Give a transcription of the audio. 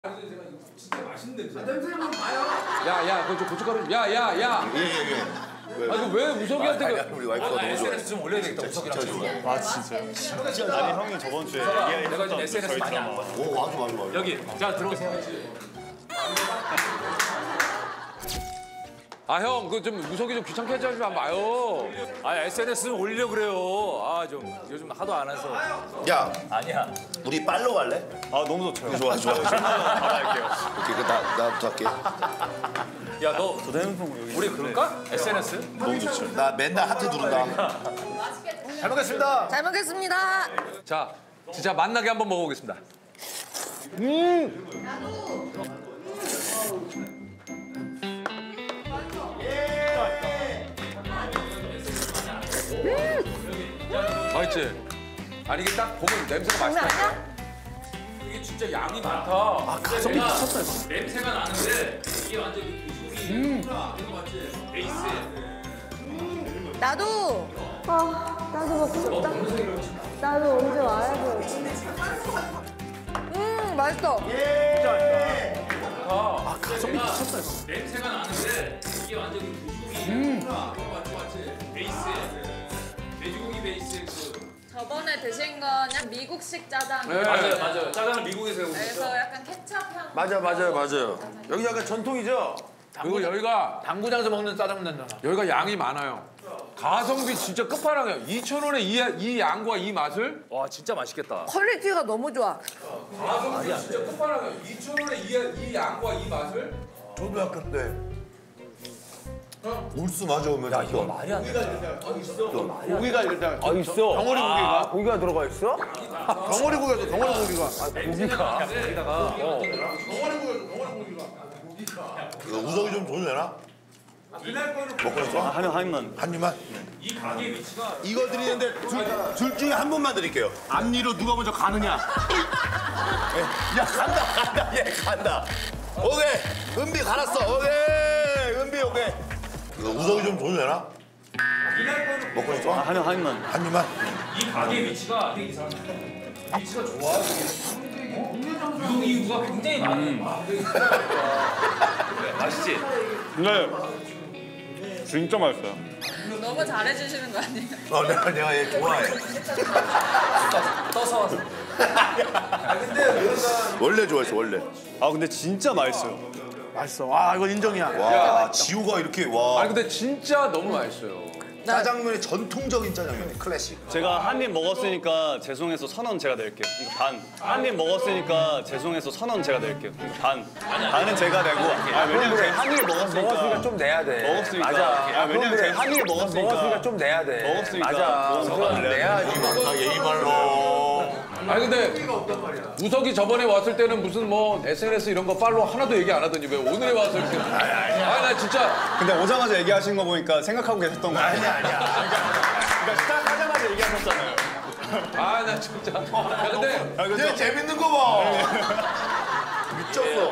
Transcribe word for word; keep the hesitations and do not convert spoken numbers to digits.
제가 진짜 맛있는 냄새. 아, 냄새만 봐요. 야, 야, 그거 좀 고춧가루. 야, 야, 야. 예, 예, 예. 아, 이거 왜 우석이한테 그... 우리 와이프가 너무 좋아해. 에스엔에스 좀 올려야 되겠다, 우석이랑. 아 진짜요? 아니 형이 저번 주에 얘기했던 내가 지금 에스엔에스 많이 안 봐. 오, 맞아, 맞아, 맞아. 여기, 자, 들어오세요. 아, 형, 그 좀 우석이 좀 귀찮게 하지 마요. 아, 에스엔에스 좀 올리려 그래요. 아, 좀 요즘 하도 안 해서. 야, 아니야. 우리 빨로 갈래? 아 너무 좋죠. 좋아, 좋아. 알아갈게요. 오케이, 그 나, 나부터 할게. 야, 너 저도 핸드폰 여기. 우리 그럴까? 에스엔에스? 너무 좋죠. 나 맨날 하트 누른다. 잘 먹겠습니다. 잘 먹겠습니다. 자, 진짜 맛나게 한번 먹어보겠습니다. 음. 맛있지? 아니 이게 딱 보면 냄새가 장난 맛있다. 아니야? 이게 진짜 양이 많다. 아, 가성비 미쳤어요. 냄새가 나는데 이게 완전 음. 이거 맞지? 베이스. 나도. 아, 나도 먹고 싶다. 나도 언제 와야 돼? 음, 맛있어. 아, 가성비 미쳤어요. 냄새가 나는데 이게 완전 음. 이거 맞지 맞지? 베이스. 돼지고기 베이스 그. 저번에 드신 거는 미국식 짜장. 네. 맞아요 맞아요. 짜장은 미국에서 해오고 그래서 약간 케찹 향. 맞아, 맞아요, 맞아요. 여기 약간 전통이죠? 그리고 여기가 당구장에서 먹는 짜장 냄새나. 여기가 양이 많아요. 가성비 진짜 끝판왕이야. 이천 원에 이, 이 양과 이 맛을? 와, 진짜 맛있겠다. 퀄리티가 너무 좋아. 가성비 진짜 끝판왕이야. 이천 원에 이, 이 양과 이 맛을? 저도 약간 네. 울수 마주오면 야, 이거 말이 안 돼. 고기가 일단. 아, 있어. 덩어리 고기가. 고기가 들어가 있어? 덩어리 고기가 있어, 덩어리 고기가. 고기가. 여기다가. 어. 덩어리 고기가, 덩어리 고기가. 이거 우석이 좀 줘도 되나? 먹고 아, 있어? 한, 한 입만. 한 입만? 이 가게 위치가 이거 드리는데 둘, 둘 중에 한 번만 드릴게요. 앞니로 누가 먼저 가느냐? 예. 야, 간다, 간다, 얘 간다. 오케이, 은비 갈았어. 오케이, 은비 오케이. 이거 우석이 좀 줘도 되나? 먹고 있어? 아, 한, 한 입만. 한 입만? 이 가게 위치가 되게 이상해. 위치가 좋아. 어? 유동 인구가 굉장히 많아. 맛있지? 네. 진짜 맛있어요. 너무 잘해주시는 거 아니에요? 어, 내가, 내가 얘 좋아해. 떠서 와서. 원래 좋아했어, 원래. 아 근데 진짜 맛있어요. 맛있어. 와, 이거 인정이야. 와, 지우가 이렇게, 와. 아니, 근데 진짜 너무 맛있어요. 짜장면의 전통적인 짜장면, 클래식. 제가 한 입 먹었으니까 죄송해서 천 원 제가 낼게요. 이거 반. 한 입 먹었으니까 죄송해서 천 원 제가 낼게요. 이거 반. 반은 제가 내고. 아 왜냐면 제가 한 입 먹었으니까. 먹었으니까 좀 내야 돼. 먹었으니까. 맞아. 아 왜냐면 제가 한 입 먹었으니까. 먹었으니까 좀 내야 돼. 먹었으니까. 맞아. 그건 내야지. 아, 예의 말로. 아니 근데 우석이 저번에 왔을 때는 무슨 뭐 에스엔에스 이런 거 팔로우 하나도 얘기 안 하더니 왜 오늘에 와서 이렇게 아니 나 진짜 근데 오자마자 얘기하신 거 보니까 생각하고 계셨던 거 아니야? 아니야. 그러니까 시작하자마자 얘기하셨잖아요. 아 나 진짜 야 근데 얘 재밌는 거 봐. 미쳤어.